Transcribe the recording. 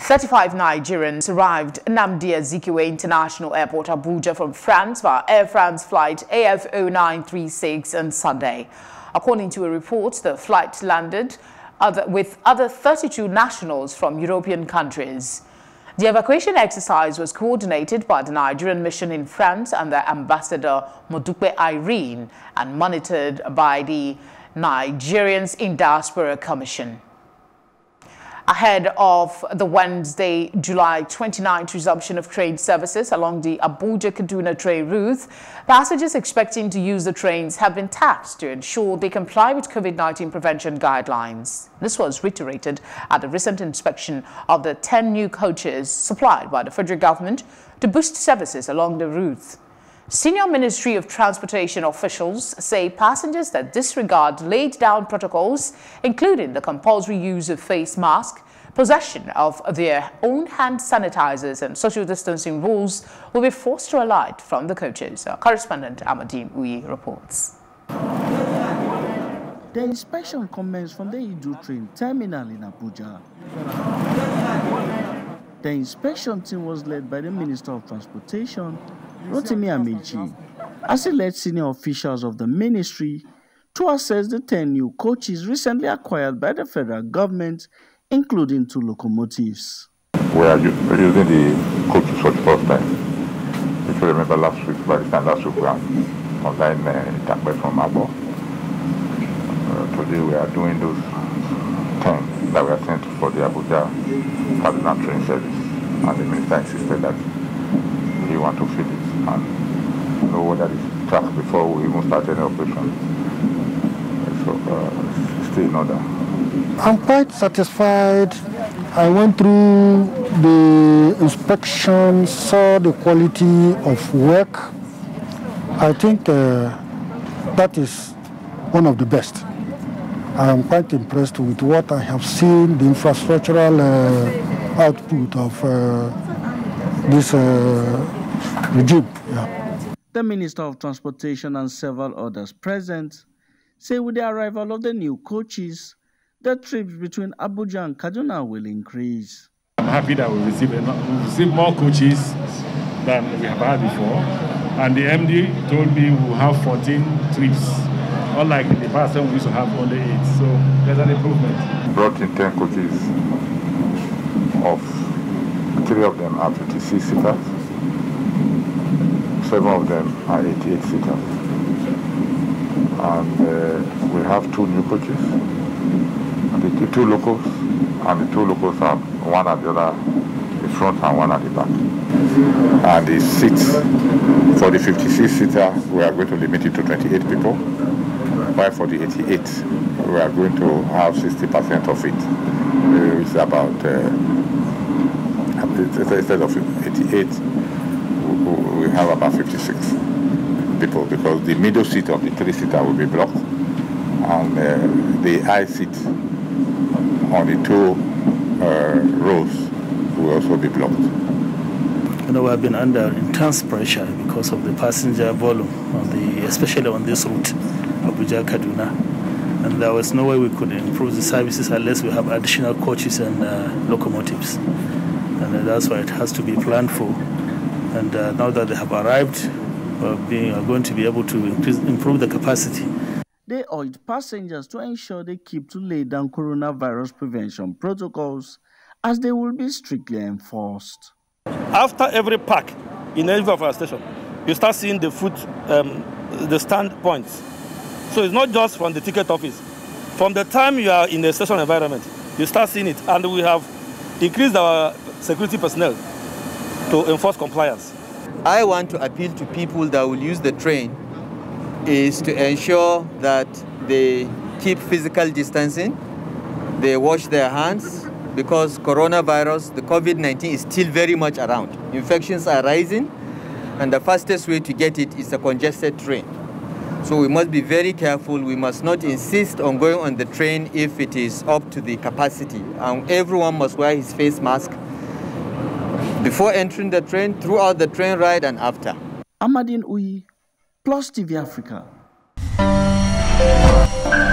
35 Nigerians arrived Nnamdi Azikiwe International Airport, Abuja from France via Air France flight AF0936 on Sunday. According to a report, the flight landed with other 32 nationals from European countries. The evacuation exercise was coordinated by the Nigerian mission in France and their ambassador Modupe Irene and monitored by the Nigerians in Diaspora Commission. Ahead of the Wednesday, July 29th resumption of train services along the Abuja-Kaduna train route, passengers expecting to use the trains have been tasked to ensure they comply with COVID-19 prevention guidelines. This was reiterated at the recent inspection of the 10 new coaches supplied by the federal government to boost services along the route. Senior Ministry of Transportation officials say passengers that disregard laid-down protocols, including the compulsory use of face masks, possession of their own hand sanitizers and social distancing rules, will be forced to alight from the coaches. Our correspondent Amadim Uyi reports. The inspection commenced from the Idu train terminal in Abuja. The inspection team was led by the Minister of Transportation, Rotimi Amechi, as he led senior officials of the ministry to assess the 10 new coaches recently acquired by the federal government, including 2 locomotives. We are using the coaches for the first time. If you remember last week, by the time last week we were online attack from Abo. Today we are doing those 10 that were sent for the Abuja-Kaduna train service. And the minister insisted that he wants to fill it and know whether it's tracked before we even start any operation. So it's still in order. I'm quite satisfied. I went through the inspection, saw the quality of work. I think that is one of the best. I am quite impressed with what I have seen, the infrastructural output of this regime. Yeah. The Minister of Transportation and several others present say with the arrival of the new coaches, the trips between Abuja and Kaduna will increase. I'm happy that we receive more coaches than we have had before. And the MD told me we'll have 14 trips, unlike in the past when we used to have only 8. So there's an improvement. Brought in 10 coaches, 3 of them are 56-seaters, 7 of them are 88-seaters. And we have 2 new coaches, and the 2 locals, and the 2 locals are one at the other, the front and one at the back. And the seats for the 56-seater, we are going to limit it to 28 people, while for the 88, we are going to have 60% of it. It's about, instead of 88, we have about 56 people, because the middle seat of the 3-seater will be blocked, and the high seat on the 2 rows will also be blocked. You know, we have been under intense pressure because of the passenger volume, especially on this route, Abuja-Kaduna. And there was no way we could improve the services unless we have additional coaches and locomotives. And that's why it has to be planned for. And now that they have arrived, we are going to be able to improve the capacity. They urged passengers to ensure they keep to lay down coronavirus prevention protocols, as they will be strictly enforced. After every park in any of our station, you start seeing the the stand points. So it's not just from the ticket office. From the time you are in the station environment, you start seeing it, and we have increased our security personnel to enforce compliance. I want to appeal to people that will use the train is to ensure that they keep physical distancing, they wash their hands, because coronavirus, the COVID-19 is still very much around. Infections are rising, and the fastest way to get it is a congested train. So we must be very careful. We must not insist on going on the train if it is up to the capacity. And everyone must wear his face mask before entering the train, throughout the train ride, and after. Amadin Uyi, Plus TV Africa.